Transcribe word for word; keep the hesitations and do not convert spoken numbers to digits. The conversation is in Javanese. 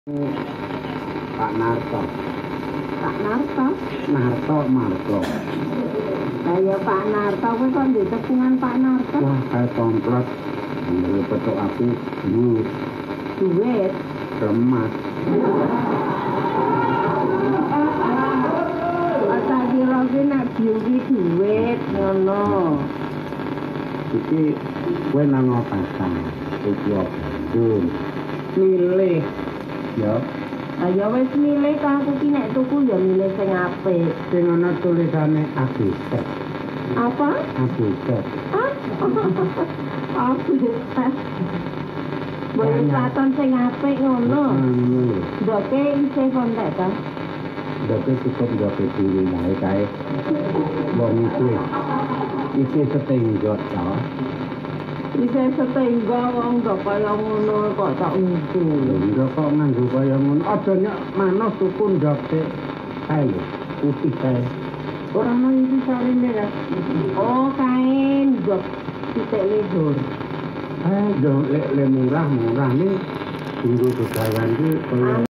Pak Narto. Pak Narto? Narto Marto. Kaya Pak Narto kuwi kok ndek tepungan Pak Narto. Wah, kae komplot. Menurut petuk aku duit. Duit? Remas. Asa kira ki nek diuki duit ngono. Iki kowe nang pasar. Iki opo? Milih. Ya. Ayo wis milih kok aku ki nek tuku ya milih sing apik. Sing ana tulisane Abiset. Apa? Abiset. Abiset. Boleh kelihatan sing apik ngono. Ndoke isih kontek ta? Ndoke cukup ndoke diri wae kae. Wong iki. Iki setenggot ta. Isih setenggo wong ndok kaya ngono kok tak untu. Ndok kok nganggo kaya ngono. Aja nyek manos tuku ndoke. Ayo, putih kae. Ora nang iki sarine ya. Oh, kae ndok titik ledur. Eh, yo lek le murah-murah nih. Tunggu kegawan iki